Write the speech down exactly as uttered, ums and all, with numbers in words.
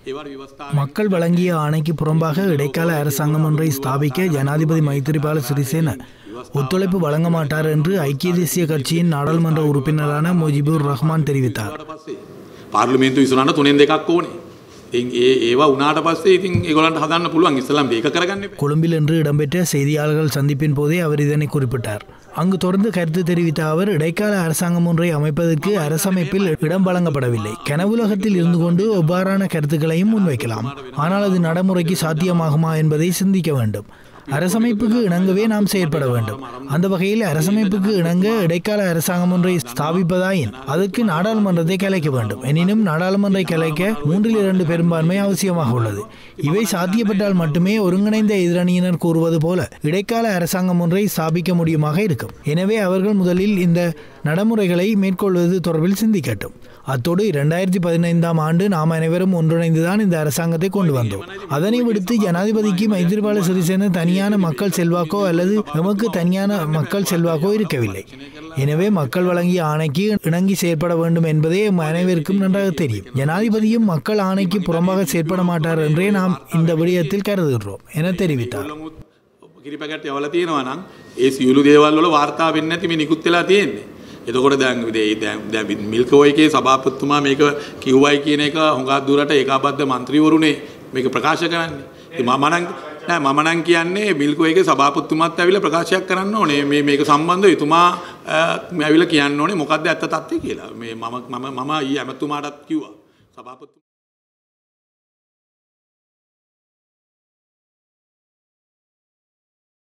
மக்கள் வழங்கிய ஆணைக்கு புறம்பாக இடைக்கால அரசாங்கம் ஒன்றை ஸ்தாபிக்க ஜனாதிபதி மைத்திரிபால சிறிசேன ஒத்துழைப்பு வழங்க மாட்டார் என்று ஐக்கிய தேசிய கட்சியின் நாடாளுமன்ற உறுப்பினரான முஜிபுர் ரஹ்மான் தெரிவித்தார். පාර්ලිමේන්තුව ඉස්සරහට තුනෙන් දෙකක් ඕනේ. ඉතින් ඒ ඒවා උනාට පස්සේ ඉතින් ඒගොල්ලන්ට හදන්න පුළුවන් ඉස්සෙල්ලාම මේක කරගන්න එපා. கொழும்பில் இன்று இடம்பெற்ற செய்தியாளர்கள் சந்திப்பின் போதே அவர் இதனை குறிப்பிட்டார். அங்கு தொடர்ந்து கருத்து தெரிவித்த அவர் இடைக்கால அரசாங்கம் ஒன்றை அமைப்பதற்கு அரசமைப்பில் இடம் வழங்கப்படவில்லை. கனவுலகத்தில் இருந்து கொண்டு ஒவ்வாறான கருத்துக்களையும் முன்வைக்கலாம். ஆனால் அது நடைமுறைக்கு சாத்தியமாகுமா என்பதை சிந்திக்க வேண்டும். அரசமைப்புக்கு இணங்கவே நாம் செயற்பட வேண்டும். அந்த வகையில் அரசமைப்புக்கு இணங்க இடைக்கால அரசாங்கம் ஒன்றை ஸ்தாபிப்பதாயின் அதற்கு நாடாளுமன்றத்தை கலைக்க வேண்டும். எனினும் நாடாளுமன்றை கலைக்க மூன்றில் இரண்டு பெரும்பான்மை அவசியமாக உள்ளது. இவை சாத்தியப்பட்டால் மட்டுமே ஒருங்கிணைந்த எதிரணியினர் கூறுவது போல இடைக்கால அரசாங்கம் ஒன்றை ஸ்தாபிக்க முடியுமாக இருக்கும். எனவே அவர்கள் முதலில் இந்த நடைமுறைகளை மேற்கொள்வது தொடர்பில் சிந்திக்கட்டும். அத்தோடு இரண்டாயிரத்தி பதினைந்தாம் ஆண்டு நாம் அனைவரும் ஒன்றிணைந்துதான் இந்த அரசாங்கத்தை கொண்டு வந்தோம். அதனை விடுத்து ஜனாதிபதிக்கு மைத்திரிபால சிறிசேன தனியான மக்கள் செல்வாக்கோ அல்லது எமக்கு தனியான மக்கள் செல்வாக்கோ இருக்கவில்லை. எனவே மக்கள் வழங்கிய ஆணைக்கு இணங்கி செயற்பட வேண்டும் என்பதே அனைவருக்கும் நன்றாக தெரியும். ஜனாதிபதியும் மக்கள் ஆணைக்கு புறம்பாக செயற்பட மாட்டார் என்றே நாம் இந்த விடயத்தில் கருதுகிறோம் என தெரிவித்தார். කිරිපැකට් යවලා තියෙනවා නම් ඒ සියලු දේවල් වල වාර්තා වෙන්නේ නැති මේ නිකුත් වෙලා තියෙන්නේ. එතකොට දැන් දැන් දැන් මිල්කෝ එකේ සභාපතිතුමා මේක කිව්වයි කියන එක හුඟක් දුරට ඒකාබද්ධ മന്ത്രിවරුනේ මේක ප්‍රකාශ කරන්නේ. ඉතින් මම නම් නෑ මම නම් කියන්නේ මිල්කෝ එකේ සභාපතිතුමාත් ඇවිල්ලා ප්‍රකාශයක් කරන්න ඕනේ. මේ මේක සම්බන්ධව එතුමා ඇවිල්ලා කියන්න ඕනේ මොකක්ද ඇත්ත තත්ත්වය කියලා. මේ මම මම මම ඊ ඇමතුමාටත් කිව්වා. සභාපති